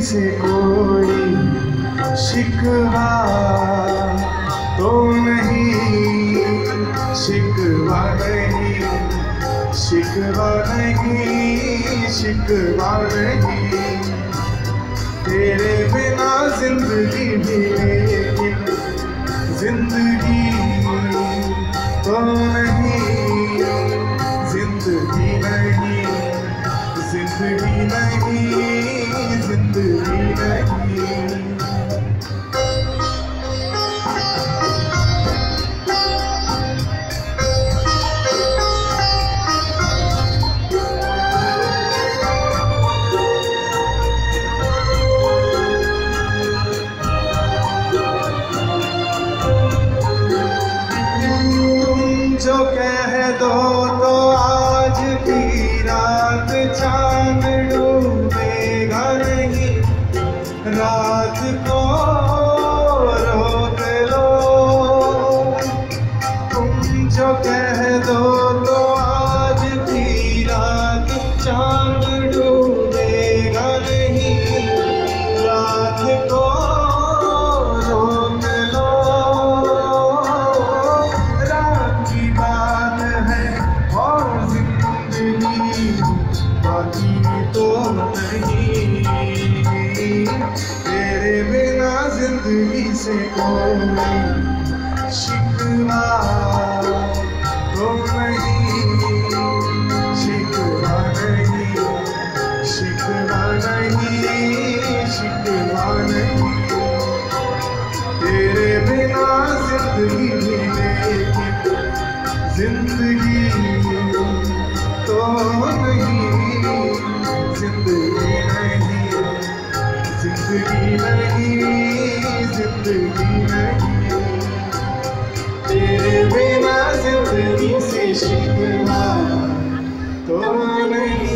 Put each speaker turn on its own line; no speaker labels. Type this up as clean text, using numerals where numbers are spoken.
से कोई शिकवा तो नहीं, शिकवा नहीं, शिकवा नहीं, शिकवा नहीं। तेरे बिना जिंदगी भी लेकिन जिंदगी तो नहीं, जिंदगी नहीं, जिंदगी नहीं, जिंदगी नहीं। जो कह दो तो आज की रात चांद डूबेगा नहीं, रात को रोक लो। तुम जो कह दो तो आज की रात चांद डूबेगा नहीं, रात को तो नहीं। तेरे बिना जिंदगी से कोई शिकवा तो नहीं, शिकवा नहीं, शिकवा नहीं, शिकवा नहीं। तेरे बिना जिंदगी लेकिन जिंदगी तो नहीं, जिंदगी नहीं, जिंदगी नहीं, जिंदगी नहीं। तेरे बिना जिंदगी से शिकवा तो नहीं।